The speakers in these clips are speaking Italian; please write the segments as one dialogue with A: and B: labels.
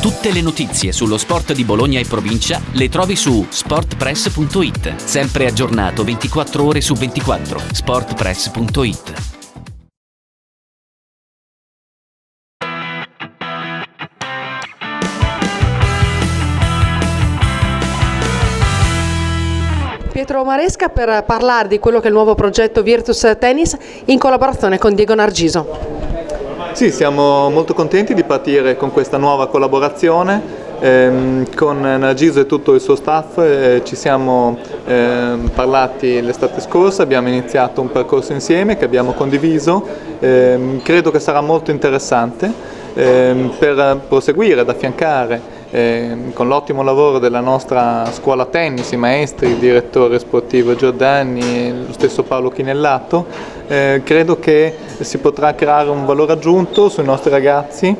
A: Tutte le notizie sullo sport di Bologna e provincia le trovi su sportpress.it. Sempre aggiornato 24 ore su 24. sportpress.it.
B: Pietro Maresca per parlare di quello che è il nuovo progetto Virtus Tennis in collaborazione con Diego Nargiso.
C: Sì, siamo molto contenti di partire con questa nuova collaborazione. Con Nargiso e tutto il suo staff ci siamo parlati l'estate scorsa, abbiamo iniziato un percorso insieme che abbiamo condiviso, credo che sarà molto interessante per proseguire, ad affiancare con l'ottimo lavoro della nostra scuola tennis, i maestri, il direttore sportivo Giordani, lo stesso Paolo Chinellato, credo che si potrà creare un valore aggiunto sui nostri ragazzi,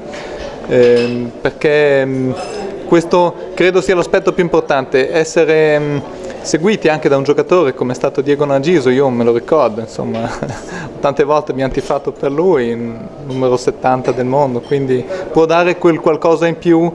C: perché questo credo sia l'aspetto più importante, essere seguiti anche da un giocatore come è stato Diego Nargiso. Io me lo ricordo, insomma, tante volte abbiamo tifato per lui, numero 70 del mondo, quindi può dare quel qualcosa in più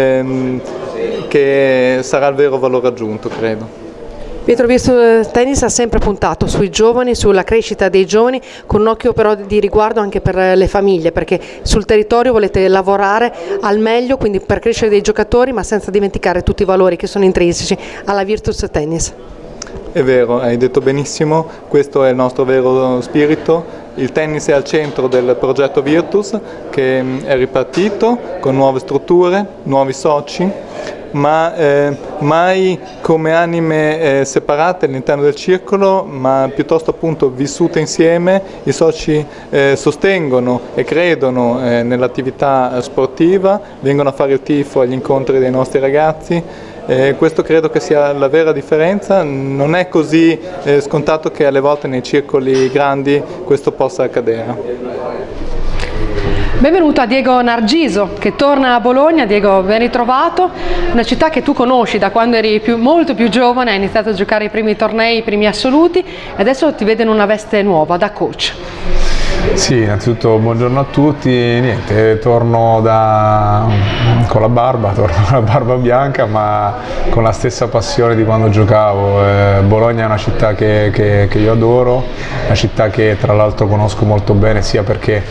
C: che sarà il vero valore aggiunto, credo.
B: Pietro, Virtus Tennis ha sempre puntato sui giovani, sulla crescita dei giovani, con un occhio però di riguardo anche per le famiglie, perché sul territorio volete lavorare al meglio, quindi per crescere dei giocatori, ma senza dimenticare tutti i valori che sono intrinseci alla Virtus Tennis.
C: È vero, hai detto benissimo, questo è il nostro vero spirito. Il tennis è al centro del progetto Virtus, che è ripartito con nuove strutture, nuovi soci, ma mai come anime separate all'interno del circolo, ma piuttosto appunto vissute insieme. I soci sostengono e credono nell'attività sportiva, vengono a fare il tifo agli incontri dei nostri ragazzi. Questo credo che sia la vera differenza, non è così scontato che alle volte nei circoli grandi questo possa accadere.
B: Benvenuto a Diego Nargiso che torna a Bologna. Diego, ben ritrovato, una città che tu conosci da quando eri molto più giovane, hai iniziato a giocare i primi tornei, i primi assoluti e adesso ti vedo in una veste nuova da coach.
D: Sì, innanzitutto buongiorno a tutti, niente, torno con la barba bianca, ma con la stessa passione di quando giocavo. Bologna è una città che io adoro, una città che tra l'altro conosco molto bene, sia perché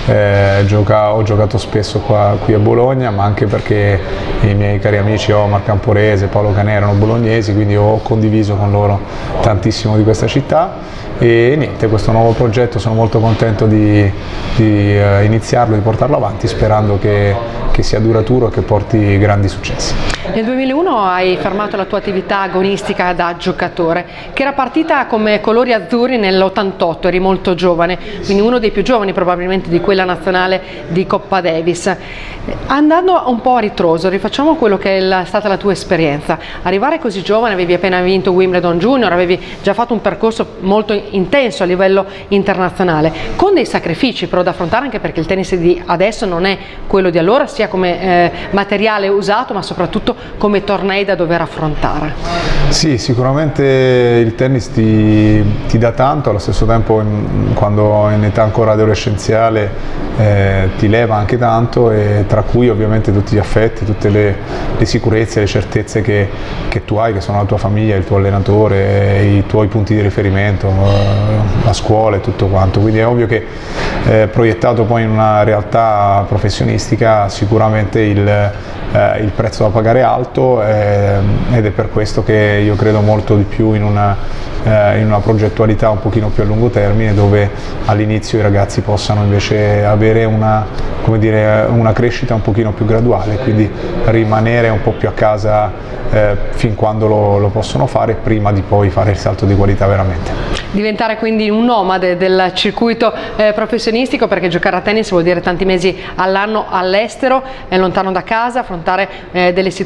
D: ho giocato spesso qui a Bologna, ma anche perché i miei cari amici Omar Camporese e Paolo Canè erano bolognesi, quindi ho condiviso con loro tantissimo di questa città. E niente, questo nuovo progetto sono molto contento di iniziarlo, di portarlo avanti, sperando che sia duraturo e che porti grandi successi.
B: Nel 2001 hai fermato la tua attività agonistica da giocatore, che era partita come colori azzurri nell'88, eri molto giovane, quindi uno dei più giovani probabilmente di quella nazionale di Coppa Davis. Andando un po' a ritroso, rifacciamo quello che è stata la tua esperienza. Arrivare così giovane, avevi appena vinto Wimbledon Junior, avevi già fatto un percorso molto intenso a livello internazionale, con dei sacrifici però da affrontare, anche perché il tennis di adesso non è quello di allora, sia come materiale usato ma soprattutto come tornei da dover affrontare.
D: Sì, sicuramente il tennis ti dà tanto, allo stesso tempo quando in età ancora adolescenziale ti leva anche tanto, e tra cui ovviamente tutti gli affetti, tutte le sicurezze, le certezze che tu hai, che sono la tua famiglia, il tuo allenatore, i tuoi punti di riferimento, la scuola e tutto quanto. Quindi è ovvio che proiettato poi in una realtà professionistica sicuramente il prezzo da pagare è alto, ed è per questo che io credo molto di più in una progettualità un pochino più a lungo termine, dove all'inizio i ragazzi possano invece avere una crescita un pochino più graduale, quindi rimanere un po' più a casa fin quando lo possono fare, prima di poi fare il salto di qualità veramente.
B: Diventare quindi un nomade del circuito professionistico, perché giocare a tennis vuol dire tanti mesi all'anno all'estero, lontano da casa, affrontare delle situazioni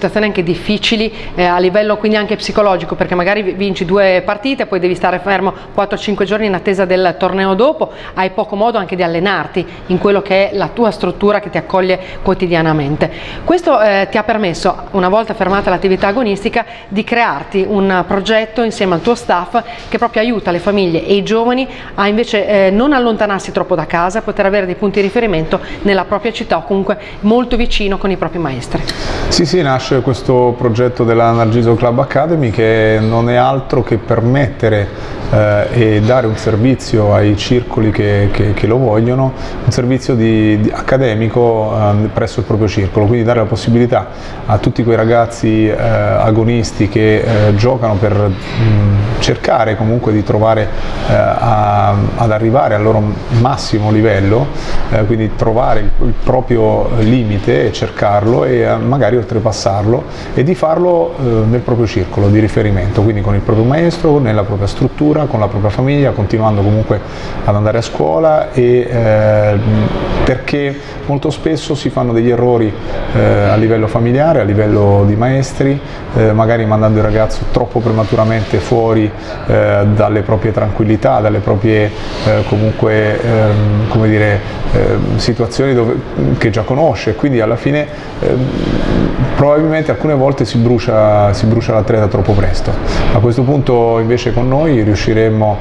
B: situazioni anche difficili a livello quindi anche psicologico, perché magari vinci 2 partite, poi devi stare fermo 4-5 giorni in attesa del torneo dopo, hai poco modo anche di allenarti in quello che è la tua struttura che ti accoglie quotidianamente. Questo ti ha permesso, una volta fermata l'attività agonistica, di crearti un progetto insieme al tuo staff che proprio aiuta le famiglie e i giovani a invece non allontanarsi troppo da casa, poter avere dei punti di riferimento nella propria città o comunque molto vicino con i propri maestri.
D: Sì, nasce questo progetto della Narciso Club Academy, che non è altro che permettere e dare un servizio ai circoli che lo vogliono, un servizio accademico presso il proprio circolo, quindi dare la possibilità a tutti quei ragazzi agonisti che giocano per cercare comunque di trovare ad arrivare al loro massimo livello, quindi trovare il proprio limite e cercarlo e magari oltrepassarlo, e di farlo nel proprio circolo di riferimento, quindi con il proprio maestro, nella propria struttura, con la propria famiglia, continuando comunque ad andare a scuola, perché molto spesso si fanno degli errori a livello familiare, a livello di maestri, magari mandando il ragazzo troppo prematuramente fuori dalle proprie tranquillità, dalle proprie comunque come dire, situazioni che già conosce, quindi alla fine probabilmente alcune volte si brucia l'atleta troppo presto. A questo punto invece con noi riusciremmo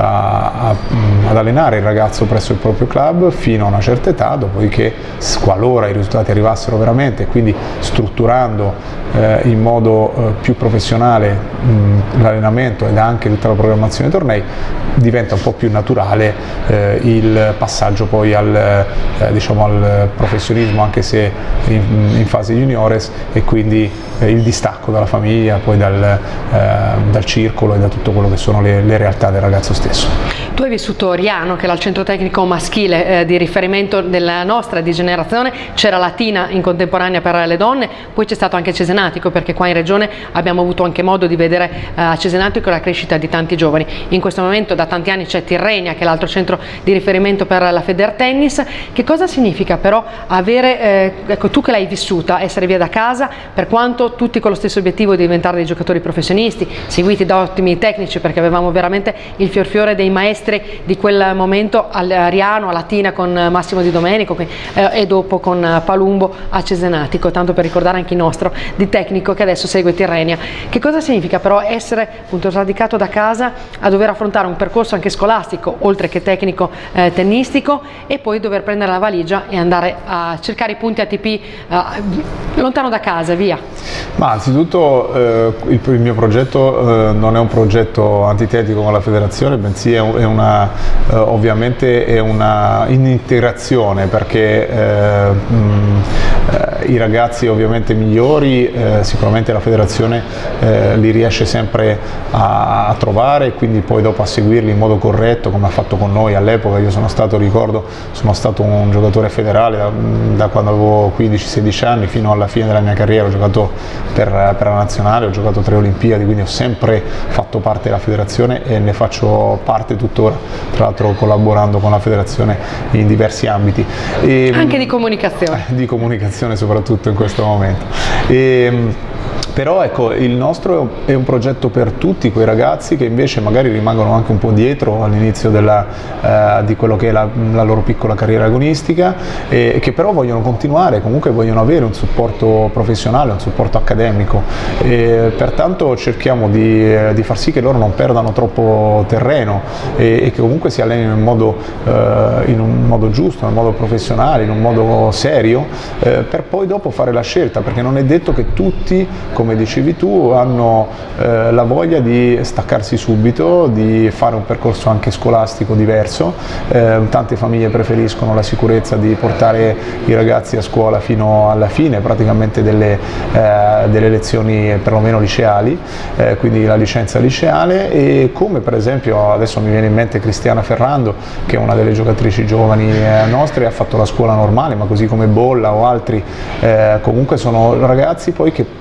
D: ad allenare il ragazzo presso il proprio club fino a una certa età, dopodiché qualora i risultati arrivassero veramente, quindi strutturando in modo più professionale l'allenamento ed anche tutta la programmazione dei tornei, diventa un po' più naturale il passaggio poi al professionismo, anche se in fase juniores, e quindi il distacco dalla famiglia, poi dal circolo e da tutto quello che sono le realtà del ragazzo stesso.
B: Tu hai vissuto Riano, che era il centro tecnico maschile di riferimento della nostra di generazione, c'era Latina in contemporanea per le donne, poi c'è stato anche Cesenatico, perché qua in regione abbiamo avuto anche modo di vedere a Cesenatico la crescita di tanti giovani. In questo momento da tanti anni c'è Tirrenia, che è l'altro centro di riferimento per la Federtennis. Che cosa significa però avere, ecco, tu che l'hai vissuta, essere via da casa, per quanto tutti con lo stesso obiettivo di diventare dei giocatori professionisti, seguiti da ottimi tecnici, perché avevamo veramente il fiorfiore dei maestri di quel momento a Riano, a Latina con Massimo Di Domenico e dopo con Palumbo a Cesenatico, tanto per ricordare anche il nostro di tecnico che adesso segue Tirrenia. Che cosa significa però essere appunto radicato da casa a dover affrontare un percorso anche scolastico oltre che tecnico tennistico, e poi dover prendere la valigia e andare a cercare i punti ATP lontano da casa, via?
D: Ma anzitutto il mio progetto non è un progetto antitetico con la federazione, bensì ovviamente è una integrazione, perché i ragazzi ovviamente migliori sicuramente la federazione li riesce sempre a trovare, quindi poi dopo a seguirli in modo corretto, come ha fatto con noi all'epoca. Io sono stato un giocatore federale da quando avevo 15-16 anni fino alla fine della mia carriera. Ho giocato per la nazionale, ho giocato 3 Olimpiadi, quindi ho sempre fatto parte della federazione e ne faccio parte tuttora, tra l'altro collaborando con la federazione in diversi ambiti.
B: Anche di comunicazione.
D: Di comunicazione soprattutto in questo momento. Però ecco, il nostro è un progetto per tutti quei ragazzi che invece magari rimangono anche un po' dietro all'inizio di quello che è la loro piccola carriera agonistica, e che però vogliono continuare, comunque vogliono avere un supporto professionale, un supporto accademico, e pertanto cerchiamo di far sì che loro non perdano troppo terreno e che comunque si allenino in un modo giusto, in un modo professionale, in un modo serio, per poi dopo fare la scelta, perché non è detto che tutti, come dicevi tu, hanno la voglia di staccarsi subito, di fare un percorso anche scolastico diverso. Tante famiglie preferiscono la sicurezza di portare i ragazzi a scuola fino alla fine praticamente delle lezioni perlomeno liceali, quindi la licenza liceale, e come per esempio adesso mi viene in mente Cristiana Ferrando, che è una delle giocatrici giovani nostre, ha fatto la scuola normale, ma così come Bolla o altri, comunque sono ragazzi poi che possono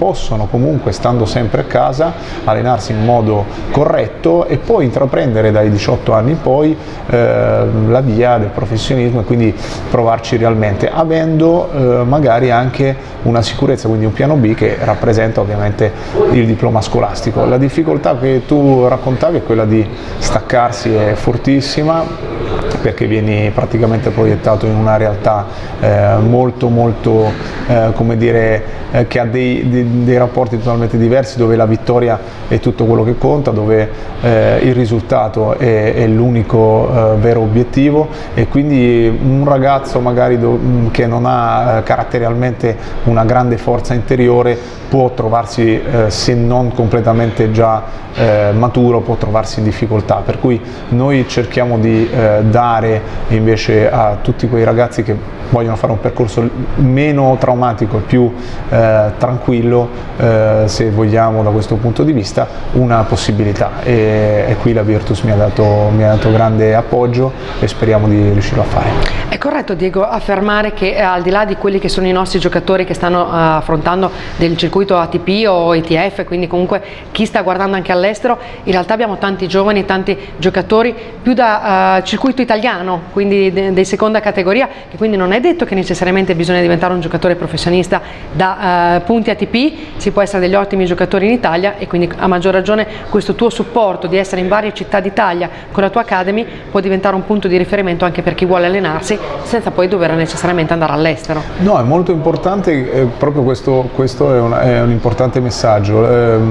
D: comunque stando sempre a casa, allenarsi in modo corretto e poi intraprendere dai 18 anni in poi la via del professionismo e quindi provarci realmente, avendo magari anche una sicurezza, quindi un piano B che rappresenta ovviamente il diploma scolastico. La difficoltà che tu raccontavi è quella di staccarsi, è fortissima, perché vieni praticamente proiettato in una realtà molto come dire, che ha dei rapporti totalmente diversi, dove la vittoria è tutto quello che conta, dove il risultato è l'unico vero obiettivo, e quindi un ragazzo magari che non ha caratterialmente una grande forza interiore può trovarsi, se non completamente già maturo, può trovarsi in difficoltà, per cui noi cerchiamo di dare invece a tutti quei ragazzi che vogliono fare un percorso meno traumatico e più tranquillo, se vogliamo, da questo punto di vista, una possibilità, e qui la Virtus mi ha dato grande appoggio e speriamo di riuscirlo a fare.
B: È corretto, Diego, affermare che al di là di quelli che sono i nostri giocatori che stanno affrontando del circuito ATP o ETF, quindi comunque chi sta guardando anche all'estero, in realtà abbiamo tanti giovani, tanti giocatori più da circuito italiano, quindi di seconda categoria, che quindi non è detto che necessariamente bisogna diventare un giocatore professionista da punti ATP, si può essere degli ottimi giocatori in Italia, e quindi a maggior ragione questo tuo supporto di essere in varie città d'Italia con la tua Academy può diventare un punto di riferimento anche per chi vuole allenarsi senza poi dover necessariamente andare all'estero.
D: No, è molto importante, proprio questo è un importante messaggio.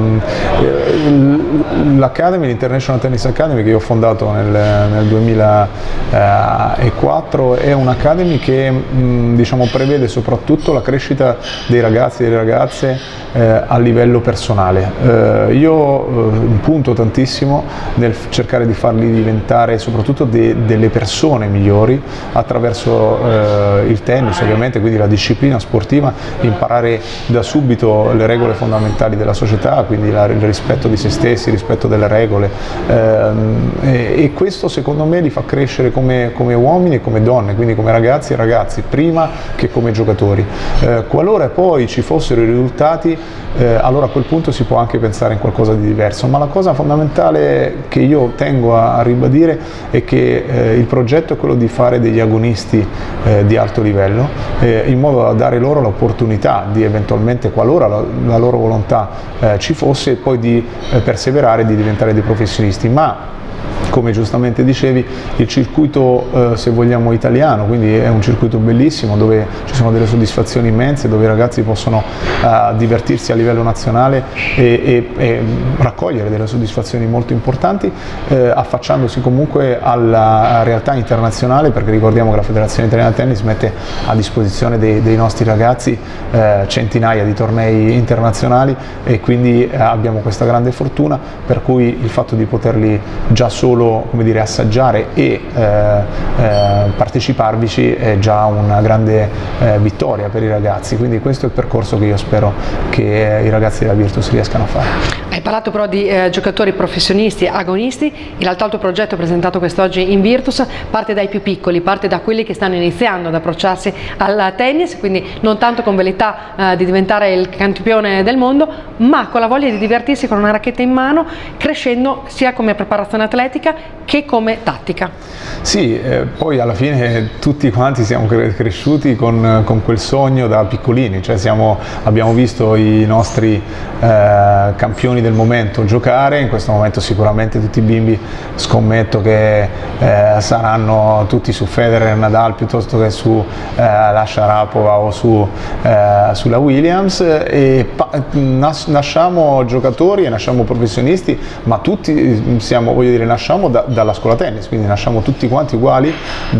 D: L'Academy, l'International Tennis Academy, che io ho fondato nel 2004, è un'Academy che diciamo prevede soprattutto la crescita dei ragazzi e delle ragazze a livello personale. Io punto tantissimo nel cercare di farli diventare soprattutto delle persone migliori attraverso il tennis, ovviamente, quindi la disciplina sportiva, imparare da subito le regole fondamentali della società, quindi il rispetto di se stessi, il rispetto delle regole, e questo secondo me li fa crescere come uomini e come donne, quindi come ragazzi e ragazzi, prima che come giocatori. Qualora poi ci fossero i risultati, allora a quel punto si può anche pensare in qualcosa di diverso, ma la cosa fondamentale che io tengo a ribadire è che il progetto è quello di fare degli agonisti di alto livello, in modo da dare loro l'opportunità di eventualmente, qualora la loro volontà ci fosse, poi di perseverare e di diventare dei professionisti. Ma come giustamente dicevi, il circuito, se vogliamo, italiano, quindi è un circuito bellissimo dove ci sono delle soddisfazioni immense, dove i ragazzi possono divertirsi a livello nazionale e raccogliere delle soddisfazioni molto importanti, affacciandosi comunque alla realtà internazionale, perché ricordiamo che la Federazione Italiana Tennis mette a disposizione dei nostri ragazzi centinaia di tornei internazionali, e quindi abbiamo questa grande fortuna, per cui il fatto di poterli già solo, come dire, assaggiare e parteciparvici è già una grande vittoria per i ragazzi, quindi questo è il percorso che io spero che i ragazzi della Virtus riescano a fare.
B: Hai parlato però di giocatori professionisti, agonisti. In realtà il tuo progetto presentato quest'oggi in Virtus parte dai più piccoli, parte da quelli che stanno iniziando ad approcciarsi al tennis, quindi non tanto con velleità di diventare il campione del mondo, ma con la voglia di divertirsi con una racchetta in mano, crescendo sia come preparazione atletica che come tattica.
D: Sì, poi alla fine tutti quanti siamo cresciuti con quel sogno da piccolini, cioè abbiamo visto i nostri campioni del momento giocare. In questo momento sicuramente tutti i bimbi, scommetto che saranno tutti su Federer, Nadal, piuttosto che su la Sharapova o sulla Williams, e nasciamo giocatori e nasciamo professionisti, ma tutti siamo, voglio dire, nasciamo dalla scuola tennis, quindi nasciamo tutti quanti uguali,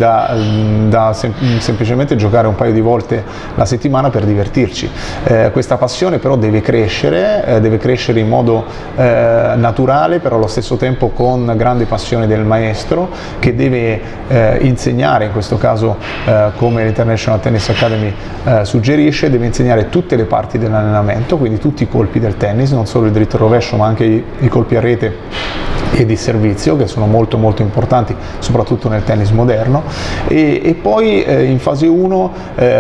D: da semplicemente giocare un paio di volte la settimana per divertirci. Questa passione però deve crescere in modo naturale, però allo stesso tempo con grande passione del maestro, che deve insegnare, in questo caso come l'International Tennis Academy suggerisce, deve insegnare tutte le parti dell'allenamento, quindi tutti i colpi del tennis, non solo il dritto e il rovescio, ma anche i colpi a rete e di servizio, che sono molto molto importanti soprattutto nel tennis moderno, e poi in fase 1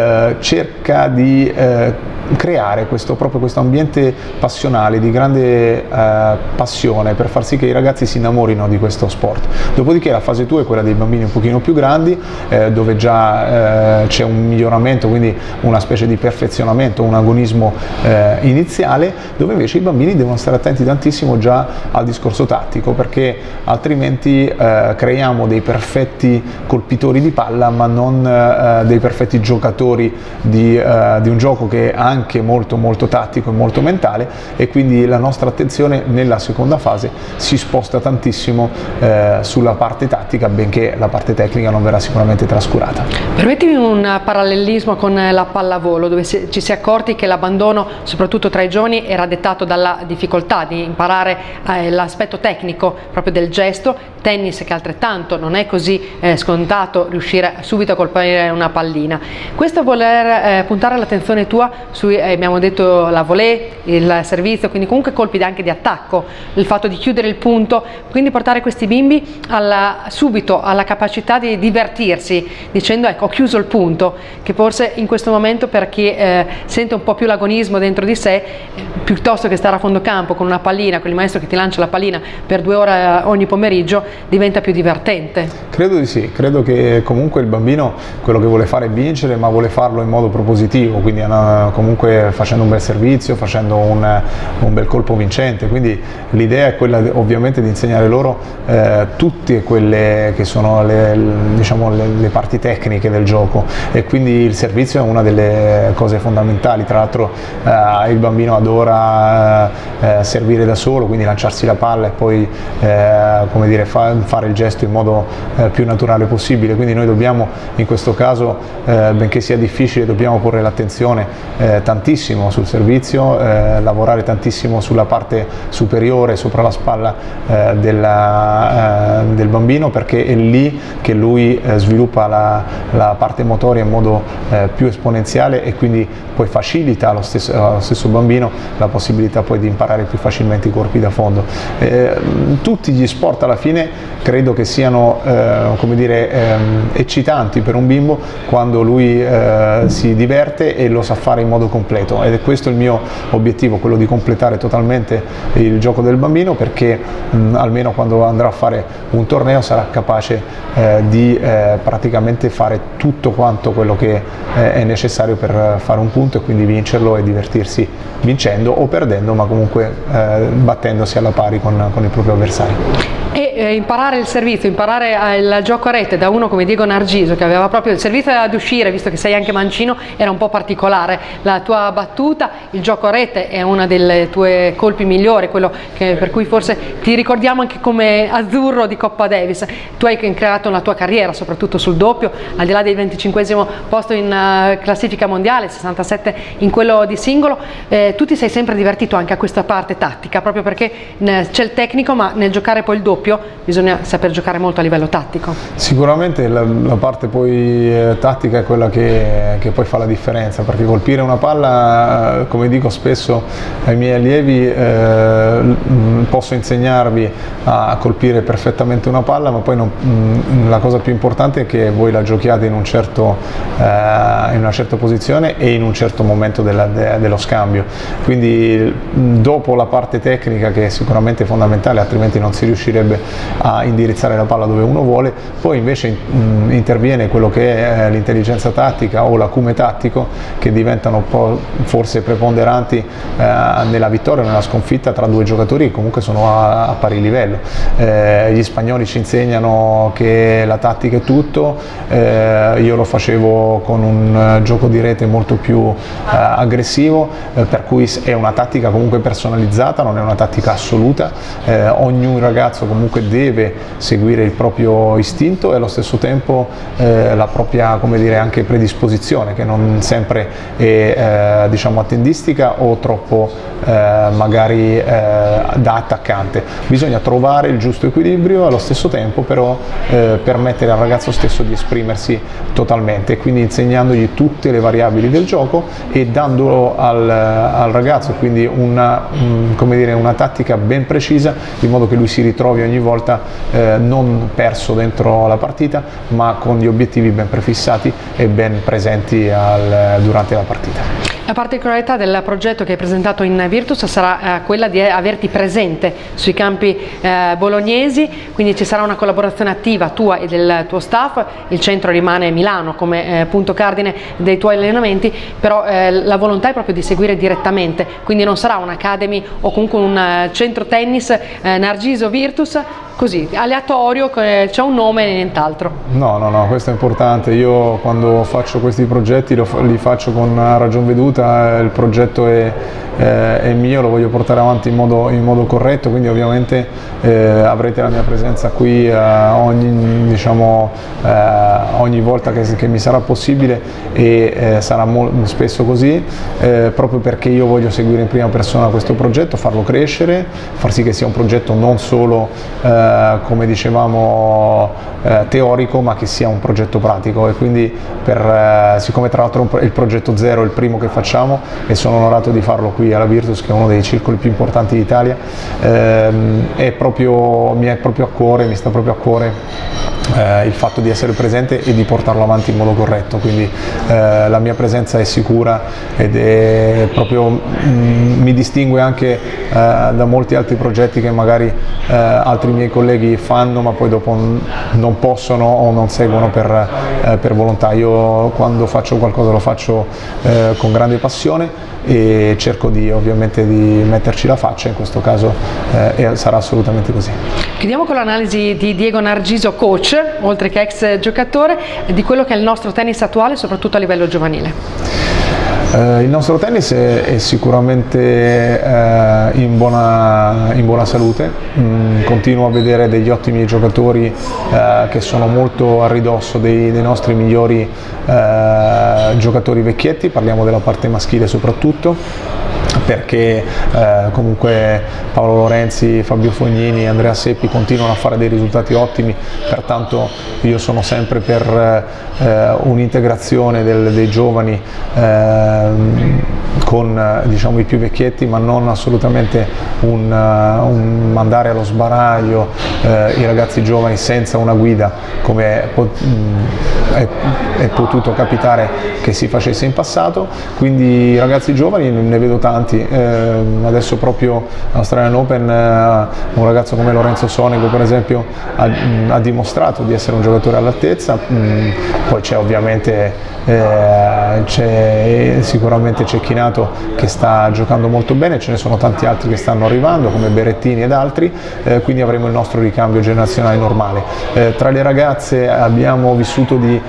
D: cerca di creare proprio questo ambiente passionale, di grande passione, per far sì che i ragazzi si innamorino di questo sport. Dopodiché la fase 2 è quella dei bambini un pochino più grandi, dove già c'è un miglioramento, quindi una specie di perfezionamento, un agonismo iniziale, dove invece i bambini devono stare attenti tantissimo già al discorso tattico, perché altrimenti creiamo dei perfetti colpitori di palla, ma non dei perfetti giocatori di un gioco che è anche molto molto tattico e molto mentale, e quindi la nostra attenzione nella seconda fase si sposta tantissimo sulla parte tattica, benché la parte tecnica non verrà sicuramente trascurata. Permettimi
B: un parallelismo con la pallavolo, dove ci si è accorti che l'abbandono, soprattutto tra i giovani, era dettato dalla difficoltà di imparare l'aspetto tecnico proprio del gesto. Tennis che altrettanto non è così scontato riuscire subito a colpire una pallina. Questo voler puntare l'attenzione tua su, abbiamo detto, la volée, il servizio, quindi comunque colpi anche di attacco, il fatto di chiudere il punto, quindi portare questi bimbi subito alla capacità di divertirsi, dicendo ecco, ho chiuso il punto, che forse in questo momento per chi sente un po' più l'agonismo dentro di sé, piuttosto che stare a fondo campo con una pallina, con il maestro che ti lancia la pallina per 2 ore ogni pomeriggio, diventa più divertente.
D: Credo di sì, credo che comunque il bambino quello che vuole fare è vincere, ma vuole farlo in modo propositivo, quindi comunque facendo un bel servizio, facendo un bel colpo vincente, quindi l'idea è quella ovviamente di insegnare loro tutte quelle che sono le parti tecniche del gioco, e quindi il servizio è una delle cose fondamentali. Tra l'altro il bambino adora servire da solo, quindi lanciarsi la palla e poi come dire, fare il gesto in modo più naturale possibile, quindi noi dobbiamo in questo caso, benché sia difficile, dobbiamo porre l'attenzione tantissimo sul servizio, lavorare tantissimo sulla parte superiore, sopra la spalla del bambino, perché è lì che lui sviluppa la parte motoria in modo più esponenziale, e quindi poi facilita allo stesso bambino la possibilità poi di imparare più facilmente i colpi da fondo. Tutti gli sport alla fine credo che siano come dire, eccitanti per un bimbo quando lui si diverte e lo sa fare in modo completo, ed è questo il mio obiettivo, quello di completare totalmente il gioco del bambino, perché almeno quando andrà a fare un torneo sarà capace di praticamente fare tutto quanto quello che è necessario per fare un punto, e quindi vincerlo e divertirsi vincendo o perdendo, ma comunque battendosi alla pari con il proprio avversario.
B: E imparare il servizio, imparare il gioco a rete da uno come Diego Nargiso, che aveva proprio il servizio ad uscire, visto che sei anche mancino, era un po' particolare. La tua battuta, il gioco a rete è una delle tue colpi migliori, quello per cui forse ti ricordiamo anche come azzurro di Coppa Davis. Tu hai creato la tua carriera soprattutto sul doppio, al di là del 25esimo posto in classifica mondiale, 67 in quello di singolo. Tu ti sei sempre divertito anche a questa parte tattica, proprio perché c'è il tecnico, ma nel giocare poi il doppio bisogna saper giocare molto a livello tattico.
D: Sicuramente la parte poi tattica è quella che poi fa la differenza, perché colpire una palla, come dico spesso ai miei allievi, posso insegnarvi a colpire perfettamente una palla, ma poi la cosa più importante è che voi la giochiate in una certa posizione e in un certo momento dello scambio. Quindi dopo la parte tecnica, che è sicuramente fondamentale, altrimenti non si riuscirebbe a indirizzare la palla dove uno vuole, poi invece interviene quello che è l'intelligenza tattica o l'acume tattico, che diventano un po' forse preponderanti nella vittoria o nella sconfitta tra due giocatori che comunque sono a pari livello. Gli spagnoli ci insegnano che la tattica è tutto, io lo facevo con un gioco di rete molto più aggressivo, per cui è una tattica comunque personalizzata, non è una tattica assoluta. Ogni ragazzo comunque deve seguire il proprio istinto e allo stesso tempo la propria, come dire, anche predisposizione, che non sempre è diciamo attendistica o troppo magari da attaccante. Bisogna trovare il giusto equilibrio, allo stesso tempo però permettere al ragazzo stesso di esprimersi totalmente, quindi insegnandogli tutte le variabili del gioco e dandolo al ragazzo quindi come dire, una tattica ben precisa, in modo che lui si ritrovi ogni ogni volta non perso dentro la partita, ma con gli obiettivi ben prefissati e ben presenti durante la partita.
B: La particolarità del progetto che hai presentato in Virtus sarà quella di averti presente sui campi bolognesi, quindi ci sarà una collaborazione attiva tua e del tuo staff. Il centro rimane Milano come punto cardine dei tuoi allenamenti, però la volontà è proprio di seguire direttamente, quindi non sarà un'academy o comunque un centro tennis Nargiso Virtus così aleatorio, c'è un nome e nient'altro.
D: No, questo è importante. Io quando faccio questi progetti li faccio con ragion veduta, il progetto è mio, lo voglio portare avanti in modo corretto, quindi ovviamente avrete la mia presenza qui ogni volta che mi sarà possibile, e sarà spesso così, proprio perché io voglio seguire in prima persona questo progetto, farlo crescere, far sì che sia un progetto non solo come dicevamo teorico, ma che sia un progetto pratico. E quindi siccome tra l'altro il progetto zero è il primo che facciamo e sono onorato di farlo qui alla Virtus, che è uno dei circoli più importanti d'Italia, mi sta proprio a cuore il fatto di essere presente e di portarlo avanti in modo corretto, quindi la mia presenza è sicura ed è proprio mi distingue anche da molti altri progetti che magari altri miei colleghi fanno ma poi dopo non possono o non seguono per volontà. Io quando faccio qualcosa lo faccio con grande passione e cerco ovviamente di metterci la faccia, in questo caso sarà assolutamente così.
B: Chiudiamo con l'analisi di Diego Nargiso, coach, oltre che ex giocatore, di quello che è il nostro tennis attuale, soprattutto a livello giovanile.
D: Il nostro tennis è sicuramente in buona salute, continuo a vedere degli ottimi giocatori che sono molto a ridosso dei nostri migliori giocatori vecchietti, parliamo della parte maschile soprattutto, perché comunque Paolo Lorenzi, Fabio Fognini, Andrea Seppi continuano a fare dei risultati ottimi, pertanto io sono sempre per un'integrazione dei giovani con i più vecchietti, ma non assolutamente un mandare allo sbaraglio i ragazzi giovani senza una guida, come è potuto capitare che si facesse in passato. Quindi i ragazzi giovani ne vedo tanti, adesso proprio all'Australian Open un ragazzo come Lorenzo Sonego per esempio ha dimostrato di essere un giocatore all'altezza. Poi c'è ovviamente sicuramente Cecchinato che sta giocando molto bene, ce ne sono tanti altri che stanno arrivando come Berrettini ed altri, quindi avremo il nostro ricambio generazionale normale. Tra le ragazze abbiamo vissuto di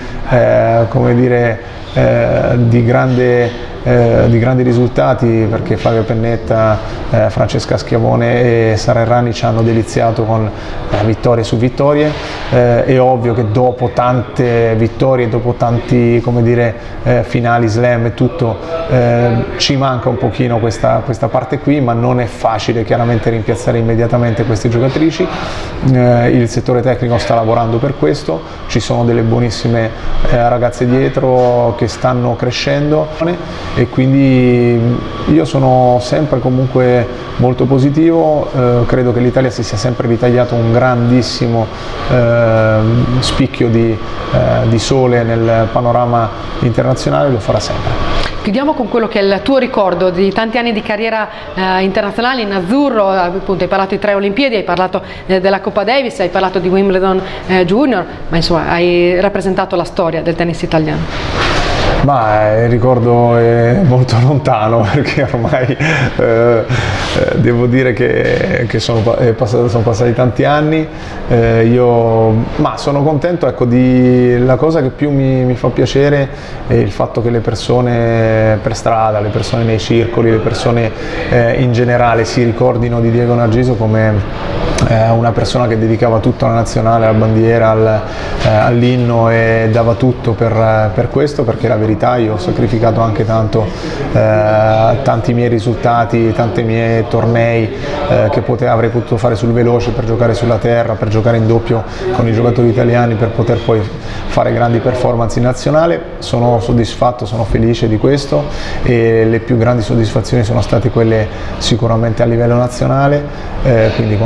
D: grandi risultati, perché Flavia Pennetta, Francesca Schiavone e Sara Errani ci hanno deliziato con vittorie su vittorie. È ovvio che dopo tante vittorie, dopo tanti finali slam e tutto, ci manca un pochino questa parte qui, ma non è facile chiaramente rimpiazzare immediatamente queste giocatrici. Il settore tecnico sta lavorando per questo, ci sono delle buonissime ragazze dietro che stanno crescendo, e quindi io sono sempre comunque molto positivo. Credo che l'Italia si sia sempre ritagliato un grandissimo spicchio di sole nel panorama internazionale, lo farà sempre.
B: Chiudiamo con quello che è il tuo ricordo di tanti anni di carriera internazionale in azzurro. Appunto, hai parlato di 3 Olimpiadi, hai parlato della Coppa Davis, hai parlato di Wimbledon Junior, ma insomma hai rappresentato la storia del tennis italiano.
D: Ma il ricordo è molto lontano, perché ormai devo dire che sono passati tanti anni. Ma sono contento, ecco, la cosa che più mi fa piacere è il fatto che le persone per strada, le persone nei circoli, le persone in generale si ricordino di Diego Nargiso come una persona che dedicava tutto alla nazionale, alla bandiera, all'inno, e dava tutto per questo, perché la verità, io ho sacrificato anche tanti miei risultati, tanti miei tornei che avrei potuto fare sul veloce per giocare sulla terra, per giocare in doppio con i giocatori italiani, per poter poi fare grandi performance in nazionale. Sono soddisfatto, sono felice di questo, e le più grandi soddisfazioni sono state quelle sicuramente a livello nazionale, quindi con la Coppa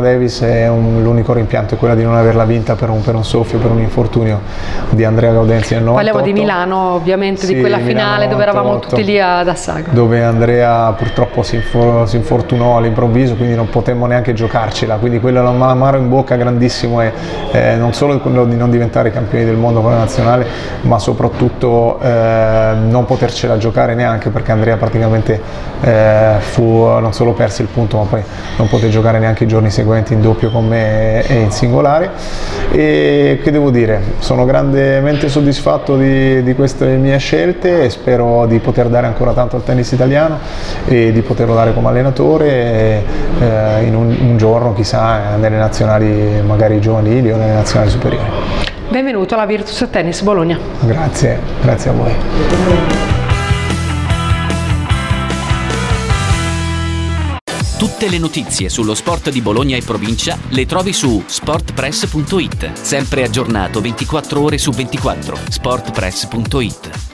D: Davis e l'unico rimpianto è quella di non averla vinta per un soffio, per un infortunio di Andrea Gaudenzi nel 98.
B: Parliamo di Milano, ovviamente, sì, di quella finale dove eravamo tutti lì ad Assago.
D: Dove Andrea purtroppo si infortunò all'improvviso, quindi non potemmo neanche giocarcela, quindi quello era un amaro in bocca grandissimo, e non solo quello di non diventare campioni del mondo con la nazionale, ma soprattutto non potercela giocare neanche, perché Andrea praticamente non solo perse il punto, ma poi non poté giocare neanche i giorni seguenti in doppio con me e in singolare. E che devo dire, sono grandemente soddisfatto di queste mie scelte e spero di poter dare ancora tanto al tennis italiano e di poterlo dare come allenatore in un giorno, chissà, nelle nazionali magari giovanili o nelle nazionali superiori.
B: Benvenuto alla Virtus Tennis Bologna.
D: Grazie, grazie a voi.
A: Tutte le notizie sullo sport di Bologna e provincia le trovi su sportpress.it. Sempre aggiornato 24 ore su 24. sportpress.it.